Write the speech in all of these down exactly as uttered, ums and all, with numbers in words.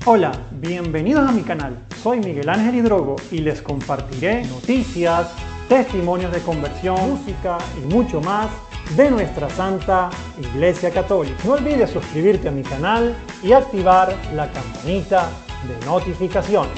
Hola, bienvenidos a mi canal. Soy Miguel Ángel Hidrogo y les compartiré noticias, testimonios de conversión, música y mucho más de nuestra Santa Iglesia Católica. No olvides suscribirte a mi canal y activar la campanita de notificaciones.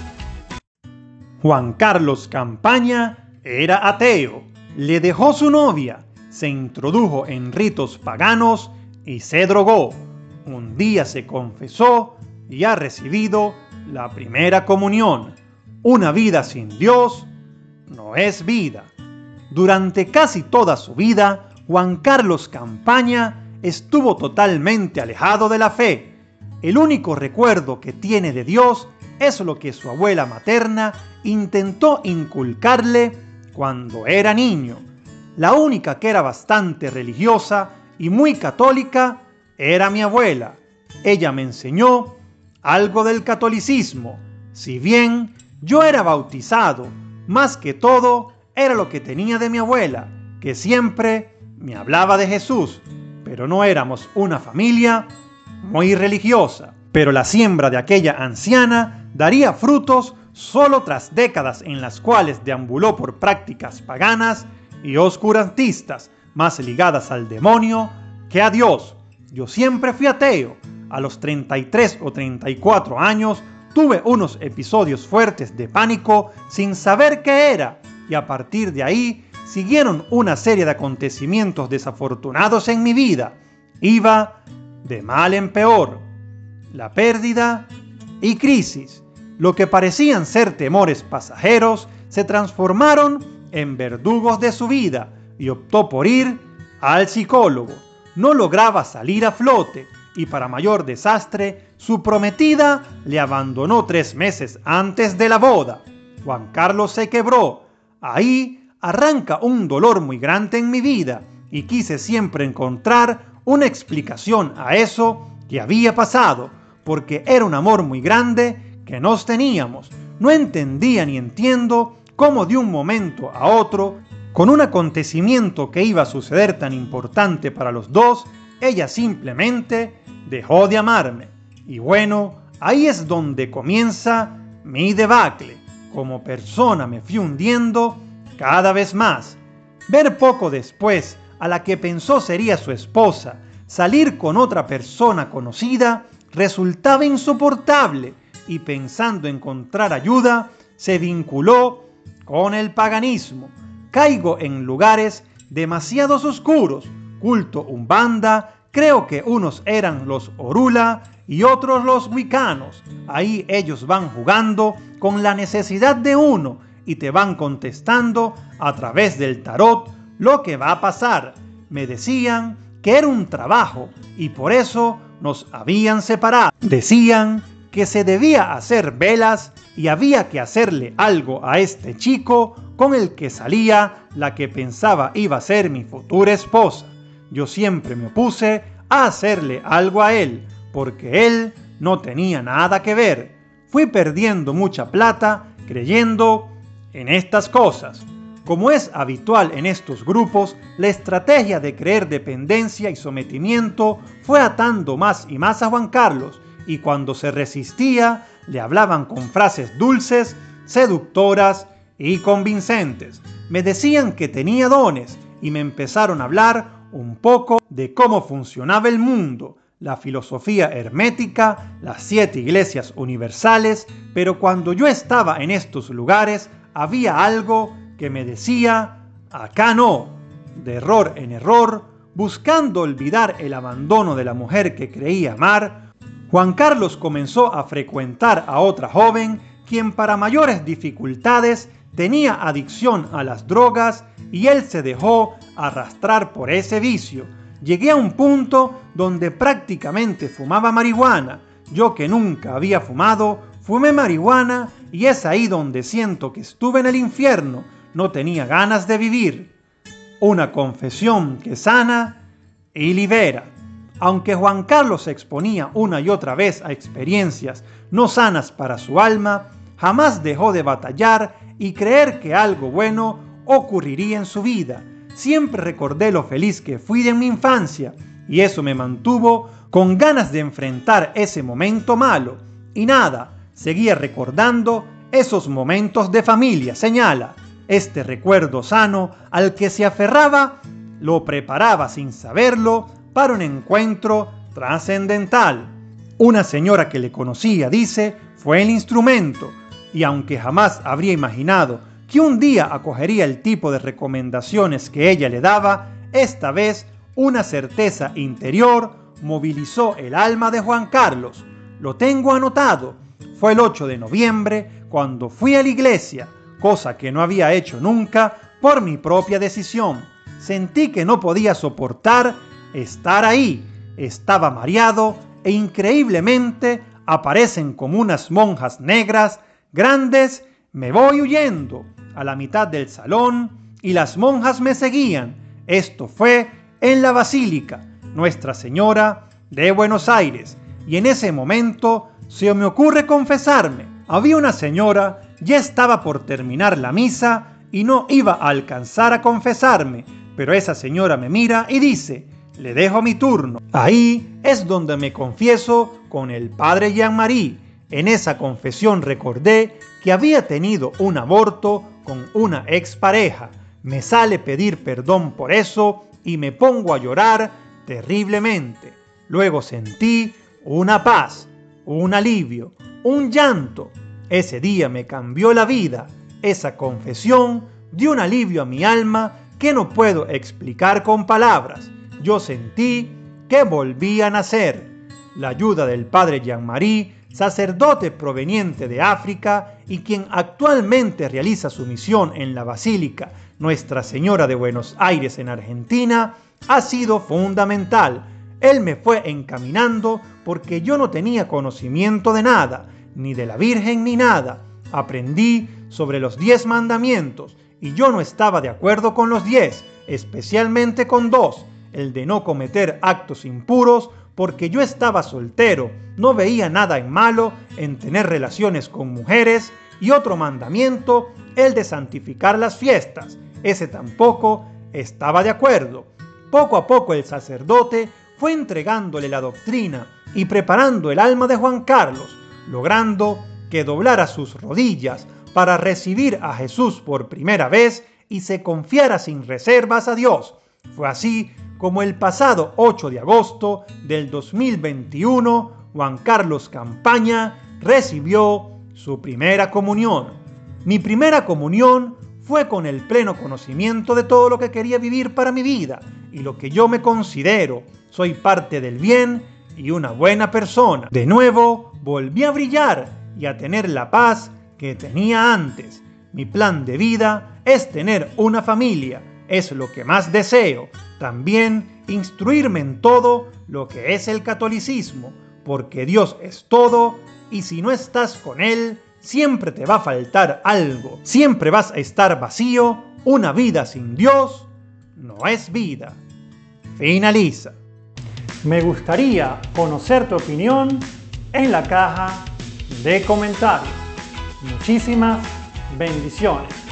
Juan Carlos Campaña era ateo, le dejó su novia, se introdujo en ritos paganos y se drogó. Un día se confesó y ha recibido la primera comunión. Una vida sin Dios no es vida. Durante casi toda su vida, Juan Carlos Campaña estuvo totalmente alejado de la fe. El único recuerdo que tiene de Dios es lo que su abuela materna intentó inculcarle cuando era niño. La única que era bastante religiosa y muy católica era mi abuela. Ella me enseñó algo del catolicismo. Si bien yo era bautizado, más que todo era lo que tenía de mi abuela, que siempre me hablaba de Jesús, pero no éramos una familia muy religiosa. Pero la siembra de aquella anciana daría frutos solo tras décadas en las cuales deambuló por prácticas paganas y oscurantistas, más ligadas al demonio que a Dios. Yo siempre fui ateo. A los treinta y tres o treinta y cuatro años tuve unos episodios fuertes de pánico sin saber qué era, y a partir de ahí siguieron una serie de acontecimientos desafortunados en mi vida. Iba de mal en peor. La pérdida y crisis, lo que parecían ser temores pasajeros, se transformaron en verdugos de su vida y optó por ir al psicólogo. No lograba salir a flote y, para mayor desastre, su prometida le abandonó tres meses antes de la boda. Juan Carlos se quebró. Ahí arranca un dolor muy grande en mi vida y quise siempre encontrar una explicación a eso que había pasado, porque era un amor muy grande que nos teníamos. No entendía ni entiendo cómo de un momento a otro, con un acontecimiento que iba a suceder tan importante para los dos, ella simplemente dejó de amarme. Y bueno, ahí es donde comienza mi debacle. Como persona me fui hundiendo cada vez más. Ver poco después a la que pensó sería su esposa salir con otra persona conocida resultaba insoportable, y pensando encontrar ayuda, se vinculó con el paganismo. Caigo en lugares demasiado oscuros, culto umbanda, creo que unos eran los Orula y otros los Wicanos. Ahí ellos van jugando con la necesidad de uno y te van contestando a través del tarot lo que va a pasar. Me decían que era un trabajo y por eso nos habían separado. Decían que se debía hacer velas y había que hacerle algo a este chico con el que salía la que pensaba iba a ser mi futura esposa. Yo siempre me opuse a hacerle algo a él, porque él no tenía nada que ver. Fui perdiendo mucha plata creyendo en estas cosas. Como es habitual en estos grupos, la estrategia de creer dependencia y sometimiento fue atando más y más a Juan Carlos, y cuando se resistía, le hablaban con frases dulces, seductoras y convincentes. Me decían que tenía dones y me empezaron a hablar un poco de cómo funcionaba el mundo, la filosofía hermética, las siete iglesias universales, pero cuando yo estaba en estos lugares había algo que me decía, acá no, de error en error, buscando olvidar el abandono de la mujer que creía amar. Juan Carlos comenzó a frecuentar a otra joven, quien para mayores dificultades tenía adicción a las drogas, y él se dejó arrastrar por ese vicio. Llegué a un punto donde prácticamente fumaba marihuana. Yo, que nunca había fumado, fumé marihuana y es ahí donde siento que estuve en el infierno. No tenía ganas de vivir. Una confesión que sana y libera. Aunque Juan Carlos se exponía una y otra vez a experiencias no sanas para su alma, jamás dejó de batallar y creer que algo bueno ocurriría en su vida. Siempre recordé lo feliz que fui en mi infancia y eso me mantuvo con ganas de enfrentar ese momento malo. y nada, seguía recordando esos momentos de familia, señala. Este recuerdo sano al que se aferraba lo preparaba sin saberlo para un encuentro trascendental. Una señora que le conocía, dice, fue el instrumento, y aunque jamás habría imaginado que un día acogería el tipo de recomendaciones que ella le daba, esta vez una certeza interior movilizó el alma de Juan Carlos. Lo tengo anotado. Fue el ocho de noviembre cuando fui a la iglesia, cosa que no había hecho nunca por mi propia decisión. Sentí que no podía soportar estar ahí. Estaba mareado e increíblemente aparecen como unas monjas negras grandes. Me voy huyendo a la mitad del salón y las monjas me seguían. Esto fue en la Basílica Nuestra Señora de Buenos Aires, y en ese momento se me ocurre confesarme. Había una señora, ya estaba por terminar la misa y no iba a alcanzar a confesarme, pero esa señora me mira y dice: le dejo mi turno. Ahí es donde me confieso con el padre Jean-Marie. En esa confesión recordé que había tenido un aborto con una expareja. Me sale pedir perdón por eso y me pongo a llorar terriblemente. Luego sentí una paz, un alivio, un llanto. Ese día me cambió la vida. Esa confesión dio un alivio a mi alma que no puedo explicar con palabras. Yo sentí que volví a nacer. La ayuda del padre Jean-Marie, sacerdote proveniente de África y quien actualmente realiza su misión en la Basílica Nuestra Señora de Buenos Aires en Argentina, ha sido fundamental. Él me fue encaminando porque yo no tenía conocimiento de nada, ni de la Virgen ni nada. Aprendí sobre los diez mandamientos y yo no estaba de acuerdo con los diez, especialmente con dos, el de no cometer actos impuros, porque yo estaba soltero, no veía nada en malo en tener relaciones con mujeres, y otro mandamiento, el de santificar las fiestas. Ese tampoco estaba de acuerdo. Poco a poco el sacerdote fue entregándole la doctrina y preparando el alma de Juan Carlos, logrando que doblara sus rodillas para recibir a Jesús por primera vez y se confiara sin reservas a Dios. Fue así como el pasado ocho de agosto del dos mil veintiuno, Juan Carlos Campaña recibió su primera comunión. Mi primera comunión fue con el pleno conocimiento de todo lo que quería vivir para mi vida y lo que yo me considero. Soy parte del bien y una buena persona. De nuevo, volví a brillar y a tener la paz que tenía antes. Mi plan de vida es tener una familia. Es lo que más deseo. También instruirme en todo lo que es el catolicismo, porque Dios es todo y si no estás con Él, siempre te va a faltar algo. Siempre vas a estar vacío. Una vida sin Dios no es vida. Finaliza. Me gustaría conocer tu opinión en la caja de comentarios. Muchísimas bendiciones.